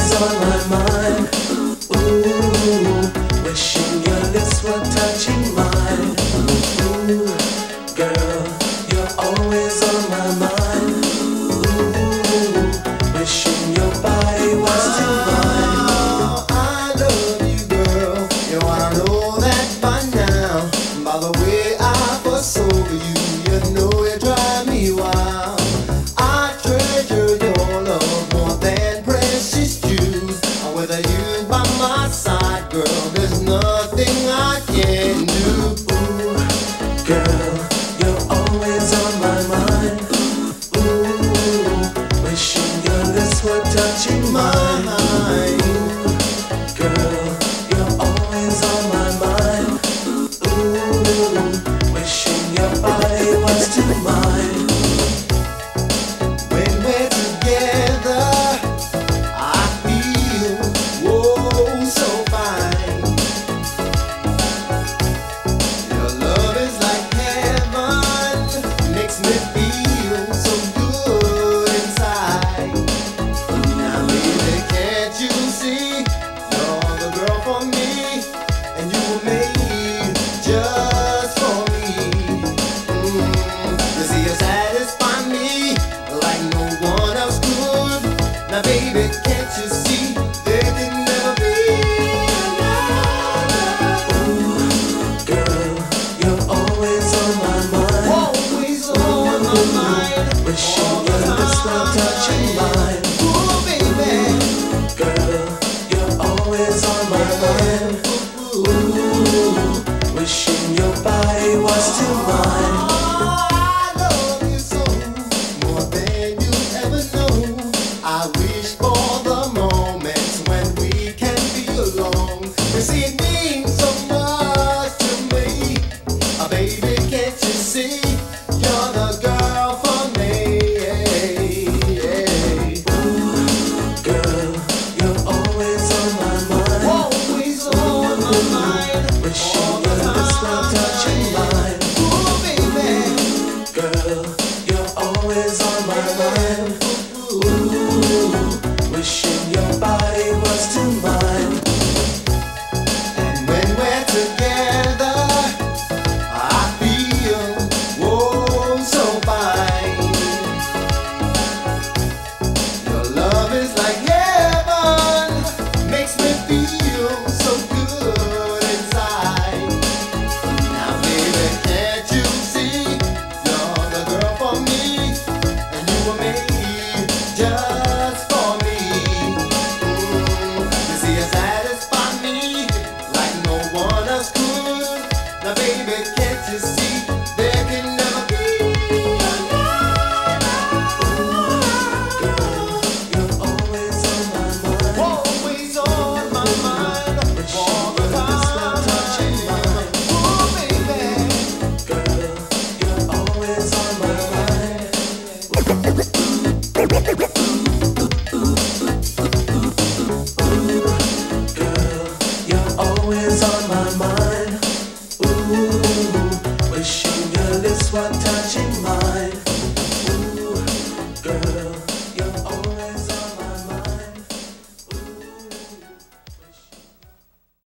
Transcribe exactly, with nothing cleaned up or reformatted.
always on my mind. Ooh, wishing your lips were touching mine. Ooh, girl, you're always on my mind. Ooh, wishing your body was divine. Oh, I love you, girl. You wanna know that by now. By the way I fuss over you, you know you drive me wild. I treasure your love more than precious jewels. With you by my side, girl, there's nothing I can do. Ooh, girl, you're always on my mind. Ooh, wishing your lips were touching mine. Girl, you're always on my mind. Ooh, wishing your body was to mine. When we're together, I feel oh so fine. Your love is like heaven, makes me feel so good inside. Now baby, can't you see, you're the girl for me, and you were made just for me. Mm, you see, you satisfy me like no one else could. Now baby, can't you see, there can never be another. Girl, you're always on my mind. Always on my mind, Wishing your lips were touching mine. ooh baby. Girl, you're always on my mind. Ooh, wishing your body was to mine. I love you so, more than you ever know. I wish for the moments when we can be alone. You see, it means so much to me. Uh, baby, can't you see? You're the girl for me. Girl, you're always on my mind. Always on my mind. Wishing your lips were touching mine. Ooh, baby. Girl, you're always on my mind. Ooh, wishing your body